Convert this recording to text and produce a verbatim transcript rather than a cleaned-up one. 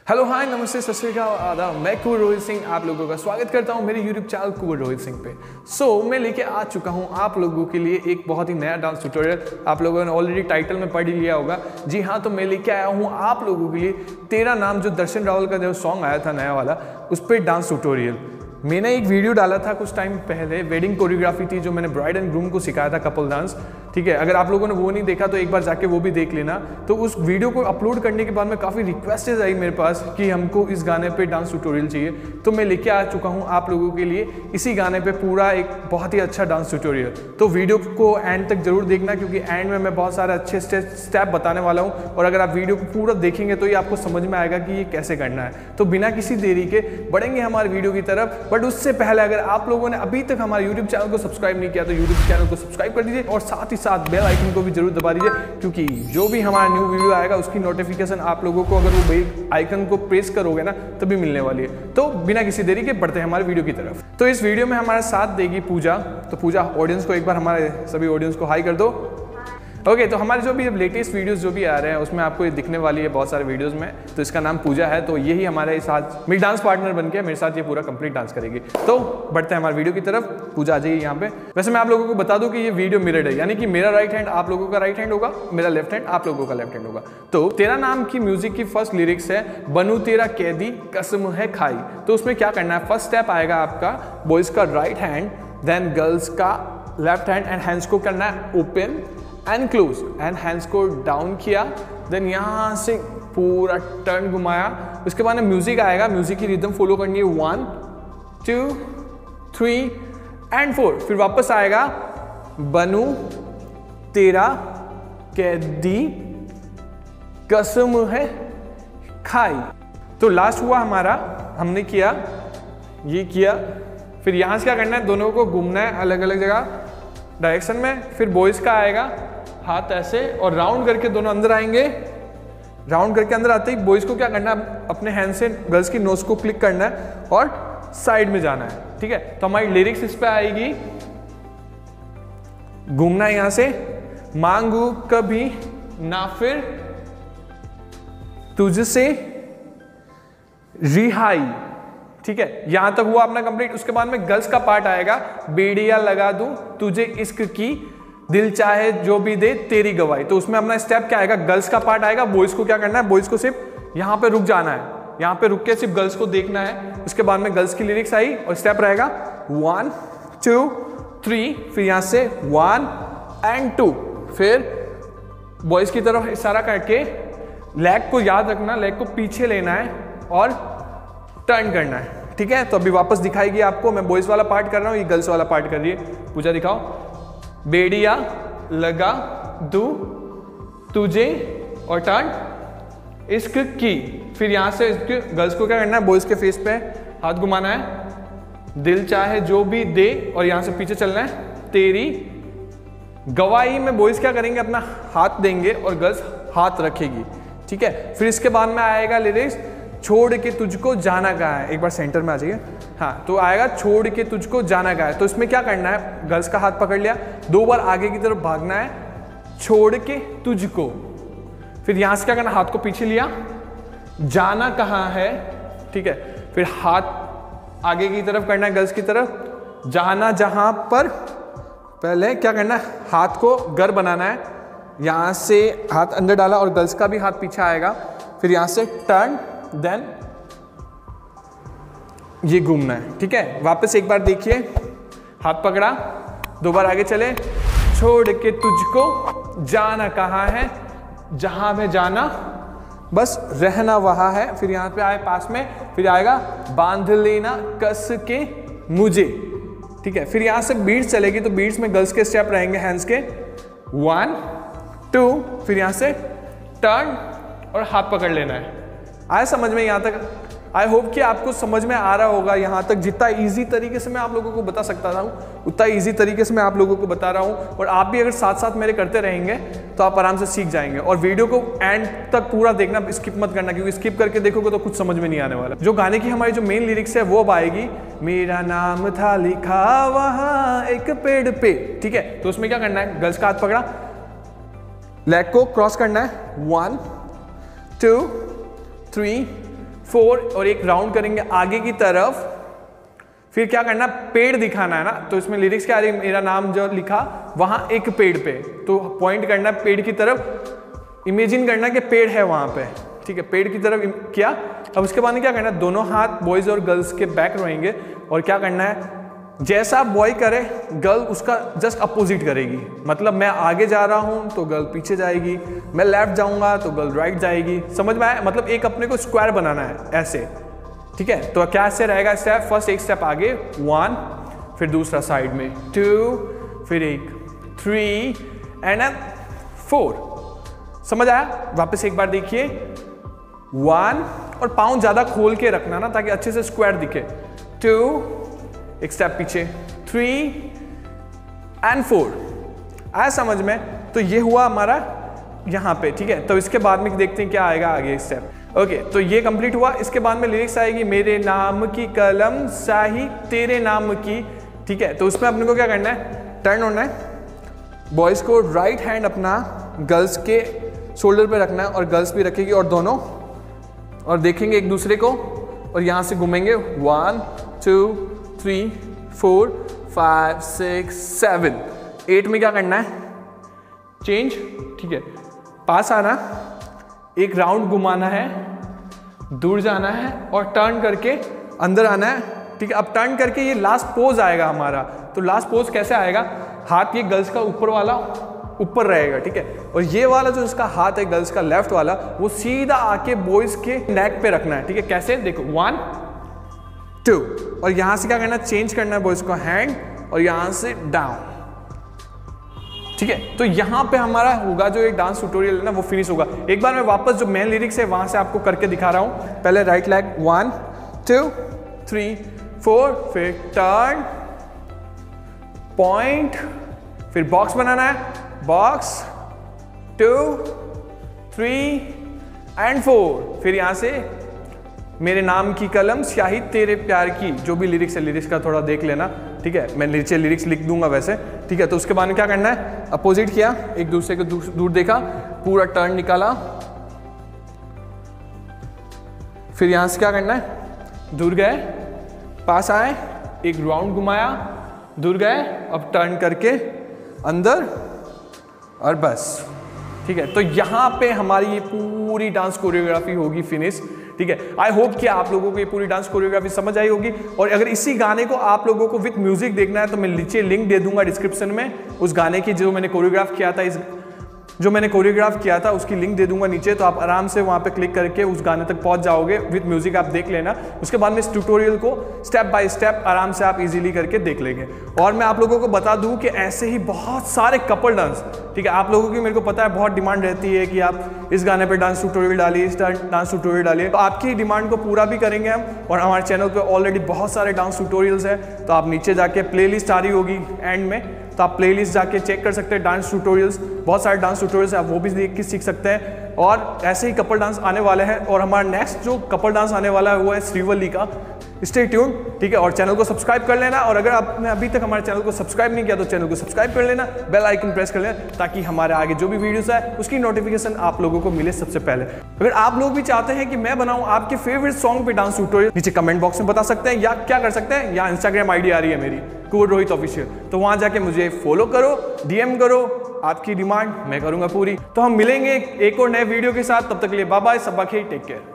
Hello hi नमस्ते सत श्री अकाल आदाब। मैं कुंवर रोहित सिंह आप लोगों का स्वागत करता हूं मेरे यूट्यूब चैनल कुंवर रोहित सिंह पे। सो so, मैं लेके आ चुका हूं आप लोगों के लिए एक बहुत ही नया डांस ट्यूटोरियल। आप लोगों ने ऑलरेडी टाइटल में पढ़ ही लिया होगा। जी हाँ, तो मैं लेके आया हूं आप लोगों के लिए तेरा नाम, जो दर्शन रावल का जो सॉन्ग आया था नया वाला, उस पर डांस ट्यूटोरियल। मैंने एक वीडियो डाला था कुछ टाइम पहले, वेडिंग कोरियोग्राफी थी, जो मैंने ब्राइड एंड ग्रूम को सिखाया था कपल डांस। ठीक है, अगर आप लोगों ने वो नहीं देखा तो एक बार जाके वो भी देख लेना। तो उस वीडियो को अपलोड करने के बाद में काफ़ी रिक्वेस्टेज आई मेरे पास कि हमको इस गाने पे डांस ट्यूटोरियल चाहिए। तो मैं लेके आ चुका हूँ आप लोगों के लिए इसी गाने पे पूरा एक बहुत ही अच्छा डांस ट्यूटोरियल। तो वीडियो को एंड तक जरूर देखना, क्योंकि एंड में मैं बहुत सारे अच्छे स्टेप बताने वाला हूँ। और अगर आप वीडियो को पूरा देखेंगे तो ये आपको समझ में आएगा कि ये कैसे करना है। तो बिना किसी देरी के बढ़ेंगे हमारे वीडियो की तरफ। बट उससे पहले अगर आप लोगों ने अभी तक हमारे यूट्यूब चैनल को सब्सक्राइब नहीं किया तो यूट्यूब चैनल को सब्सक्राइब कर दीजिए और साथ ही साथ बेल आइकन को भी जरूर दबा दीजिए, क्योंकि जो भी हमारा न्यू वीडियो आएगा उसकी नोटिफिकेशन आप लोगों को, अगर वो बेल आइकन को प्रेस करोगे ना, तभी मिलने वाली है। तो बिना किसी देरी के बढ़ते हैं हमारे वीडियो की तरफ। तो इस वीडियो में हमारा साथ देगी पूजा। तो पूजा, ऑडियंस को एक बार, हमारे सभी ऑडियंस को हाई कर दो। ओके okay, तो हमारे जो भी लेटेस्ट वीडियोस जो भी आ रहे हैं उसमें आपको ये दिखने वाली है बहुत सारे वीडियोस में। तो इसका नाम पूजा है। तो यही हमारे साथ मेरी डांस पार्टनर बन के मेरे साथ ये पूरा कंप्लीट डांस करेगी। तो बढ़ते हैं हमारे वीडियो की तरफ। पूजा आ जाइए यहाँ पे। वैसे मैं आप लोगों को बता दूं कि ये वीडियो मिरर्ड है, यानी कि मेरा राइट हैंड आप लोगों का राइट हैंड होगा, मेरा लेफ्ट हैंड आप लोगों का लेफ्ट हैंड होगा। तो तेरा नाम की म्यूजिक की फर्स्ट लिरिक्स है, बनू तेरा कैदी कसम है खाई। तो उसमें क्या करना है, फर्स्ट स्टेप आएगा आपका बॉयज का राइट हैंड, देन गर्ल्स का लेफ्ट हैंड, एंड हैंड्स को करना है open and close, and hands को डाउन किया, देन यहाँ से पूरा टर्न घुमाया। उसके बाद में म्यूजिक आएगा, म्यूजिक की रिदम फॉलो करनी है, one two three and four. फिर वापस आएगा बनू तेरा कैदी कसम है खाई। तो लास्ट हुआ हमारा, हमने किया ये किया। फिर यहाँ से क्या करना है, दोनों को घूमना है अलग अलग जगह डायरेक्शन में। फिर बॉयज का आएगा हाथ ऐसे और राउंड करके दोनों अंदर आएंगे। राउंड करके अंदर आते ही बॉयज को क्या करना है, अपने हैंड से गर्ल्स की नोज को क्लिक करना है और साइड में जाना है। ठीक है, तो हमारी लिरिक्स इस पे आएगी, घूमना है यहां से, मांगू कभी ना फिर तुझसे रिहाई। ठीक है, यहां तक हुआ अपना कंप्लीट। उसके बाद में गर्ल्स का पार्ट आएगा, बेड़िया लगा दूं तुझे इश्क की, दिल चाहे जो भी दे तेरी गवाही। तो उसमें अपना स्टेप क्या आएगा, गर्ल्स का पार्ट आएगा। बॉयज को क्या करना है, बॉयज को सिर्फ यहां पे रुक जाना है, यहां पे रुक के सिर्फ गर्ल्स को देखना है। उसके बाद में गर्ल्स की लिरिक्स आई और स्टेप रहेगा वन टू थ्री, फिर यहां से वन एंड टू। फिर बॉयज की तरफ इशारा करके लेग को याद रखना, लेग को पीछे लेना है और टर्न करना है। ठीक है, तो अभी वापस दिखाएगी आपको। मैं बॉयज वाला पार्ट कर रहा हूँ, ये गर्ल्स वाला पार्ट कर रही है। पूजा दिखाओ, बेड़िया लगा दूं तुझे और टर्न इश्क की। फिर यहां से गर्ल्स को क्या करना है, बॉयज के फेस पे हाथ घुमाना है, दिल चाहे जो भी दे, और यहां से पीछे चलना है, तेरी गवाही में बॉयज क्या करेंगे, अपना हाथ देंगे और गर्ल्स हाथ रखेगी। ठीक है, फिर इसके बाद में आएगा लिरिक्स, छोड़ के तुझको जाना कहाँ है। एक बार सेंटर में आ जाइए। हाँ, तो आएगा छोड़ के तुझको जाना कहाँ है। तो इसमें क्या करना है, गर्ल्स का हाथ पकड़ लिया, दो बार आगे की तरफ भागना है, छोड़ के तुझको। फिर यहां से क्या करना, हाथ को पीछे लिया, जाना कहाँ है। ठीक है, फिर हाथ आगे की तरफ करना है, गर्ल्स की तरफ, जाना जहां पर। पहले क्या करना है, हाथ को गर बनाना है, यहां से हाथ अंदर डाला और गर्ल्स का भी हाथ पीछे आएगा। फिर यहां से टर्न, देन ये घूमना है। ठीक है, वापस एक बार देखिए, हाथ पकड़ा, दो बार आगे चले, छोड़ के तुझको जाना कहाँ है, जहां में जाना बस रहना वहां है। फिर यहां पे आए पास में, फिर आएगा बांध लेना कस के मुझे। ठीक है, फिर यहां से बीट्स चलेगी, तो बीट्स में गर्ल्स के स्टेप रहेंगे, हैंड्स के, वन टू, फिर यहां से टर्न और हाथ पकड़ लेना है। आए समझ में यहाँ तक? आई होप कि आपको समझ में आ रहा होगा यहाँ तक। जितना इजी तरीके से मैं आप लोगों को बता सकता था उतना इजी तरीके से मैं आप लोगों को बता रहा हूँ। और आप भी अगर साथ साथ मेरे करते रहेंगे तो आप आराम से सीख जाएंगे। और वीडियो को एंड तक पूरा देखना, स्किप मत करना, क्योंकि स्किप करके देखोगे तो कुछ समझ में नहीं आने वाला। जो गाने की हमारी जो मेन लिरिक्स है वो अब आएगी, मेरा नाम था लिखा वहाँ एक पेड़ पे। ठीक है, तो उसमें क्या करना है, गर्ल्स का हाथ पकड़ा, लेग को क्रॉस करना है, वन टू थ्री फोर और एक राउंड करेंगे आगे की तरफ। फिर क्या करना, पेड़ दिखाना है ना, तो इसमें लिरिक्स क्या आ रही है, मेरा नाम जो लिखा वहां एक पेड़ पे, तो पॉइंट करना पेड़ की तरफ, इमेजिन करना कि पेड़ है वहां पे, ठीक है, पेड़ की तरफ किया। अब उसके बाद में क्या करना है, दोनों हाथ बॉयज और गर्ल्स के बैक रहेंगे और क्या करना है, जैसा बॉय करे गर्ल उसका जस्ट अपोजिट करेगी। मतलब मैं आगे जा रहा हूं तो गर्ल पीछे जाएगी, मैं लेफ्ट जाऊंगा तो गर्ल राइट जाएगी। समझ में आया? मतलब एक अपने को स्क्वायर बनाना है ऐसे, ठीक है। तो क्या ऐसे रहेगा स्टेप, फर्स्ट एक स्टेप आगे वन, फिर दूसरा साइड में टू, फिर एक थ्री एंड फोर। समझ आया? वापस एक बार देखिए, वन, और पाँव ज्यादा खोल के रखना ना ताकि अच्छे से स्क्वायर दिखे, टू, एक स्टेप पीछे, थ्री एंड फोर। आया समझ में? तो ये हुआ हमारा यहां पे, ठीक है। तो इसके बाद में देखते हैं क्या आएगा आगे स्टेप। ओके, तो ये कंप्लीट हुआ। इसके बाद में लिरिक्स आएगी, मेरे नाम की कलम स्याही तेरे नाम की, ठीक है। तो उसमें अपने को क्या करना है, टर्न होना है, बॉयज को राइट हैंड अपना गर्ल्स के शोल्डर पे रखना है और गर्ल्स भी रखेगी और दोनों, और देखेंगे एक दूसरे को और यहां से घूमेंगे, one two three four five six seven, eight में क्या करना है, चेंज, ठीक है, पास आना, एक राउंड घुमाना है, दूर जाना है और टर्न करके अंदर आना है, ठीक है। अब टर्न करके ये लास्ट पोज आएगा हमारा। तो लास्ट पोज कैसे आएगा, हाथ ये गर्ल्स का ऊपर वाला ऊपर रहेगा, ठीक है, और ये वाला जो इसका हाथ है गर्ल्स का लेफ्ट वाला, वो सीधा आके बॉयज के नेक पे रखना है, ठीक है। कैसे, देखो, वन टू, और यहां से क्या करना, चेंज करना है बॉयज को हैंड और यहां से डाउन, ठीक है। तो यहां पे हमारा होगा जो एक डांस ट्यूटोरियल है ना, वो फिनिश होगा। एक बार मैं वापस जो मेन लिरिक्स है वहां से आपको करके दिखा रहा हूं। पहले right leg, one two three four, फिर टर्न, पॉइंट, फिर बॉक्स बनाना है, box, two three and four, फिर यहां से मेरे नाम की कलम स्याही तेरे प्यार की, जो भी लिरिक्स है लिरिक्स का थोड़ा देख लेना, ठीक है, मैं नीचे लिरिक्स लिख दूंगा वैसे, ठीक है। तो उसके बाद में क्या करना है, अपोजिट किया, एक दूसरे को दूर देखा, पूरा टर्न निकाला, फिर यहां से क्या करना है, दूर गए, पास आए, एक राउंड घुमाया, दूर गए, अब टर्न करके अंदर और बस, ठीक है। तो यहां पे हमारी ये पूरी डांस कोरियोग्राफी होगी फिनिश, ठीक है। आई होप कि आप लोगों को ये पूरी डांस कोरियोग्राफी समझ आई होगी। और अगर इसी गाने को आप लोगों को विद म्यूजिक देखना है तो मैं नीचे लिंक दे दूंगा डिस्क्रिप्शन में, उस गाने की जो मैंने कोरियोग्राफ किया था, इस जो मैंने कोरियोग्राफ किया था उसकी लिंक दे दूंगा नीचे, तो आप आराम से वहां पे क्लिक करके उस गाने तक पहुंच जाओगे, विद म्यूजिक आप देख लेना। उसके बाद में इस ट्यूटोरियल को स्टेप बाय स्टेप आराम से आप इजीली करके देख लेंगे। और मैं आप लोगों को बता दूं कि ऐसे ही बहुत सारे कपल डांस, ठीक है, आप लोगों की मेरे को पता है बहुत डिमांड रहती है कि आप इस गाने पे डांस ट्यूटोरियल डालिए, इस डांस ट्यूटोरियल डालिए, तो आपकी डिमांड को पूरा भी करेंगे हम। और हमारे चैनल पे ऑलरेडी बहुत सारे डांस ट्यूटोरियल्स हैं, तो आप नीचे जाके प्लेलिस्ट आ रही होगी एंड में, तो आप प्लेलिस्ट जाके चेक कर सकते हैं, डांस ट्यूटोरियल्स, बहुत सारे डांस ट्यूटोरियल्स आप वो भी देख के सीख सकते हैं। और ऐसे ही कपल डांस आने वाले हैं, और हमारा नेक्स्ट जो कपल डांस आने वाला है वो है श्रीवल्ली का। स्टे ट्यून, ठीक है, और चैनल को सब्सक्राइब कर लेना। और अगर आपने अभी तक हमारे चैनल को सब्सक्राइब नहीं किया तो चैनल को सब्सक्राइब कर लेना, बेल आइकन प्रेस कर लेना, ताकि हमारे आगे जो भी वीडियोस है उसकी नोटिफिकेशन आप लोगों को मिले सबसे पहले। अगर आप लोग भी चाहते हैं कि मैं बनाऊं आपके फेवरेट सॉन्ग पे डांस ट्यूटोरियल, नीचे कमेंट बॉक्स में बता सकते हैं, या क्या कर सकते हैं, या इंस्टाग्राम आईडी आ रही है मेरी, कुंवर रोहित ऑफिशियल, तो वहां जाके मुझे फॉलो करो, डीएम करो, आपकी डिमांड मैं करूंगा पूरी। तो हम मिलेंगे एक और नए वीडियो के साथ, तब तक के लिए बाय बाय, सब बाकी टेक केयर।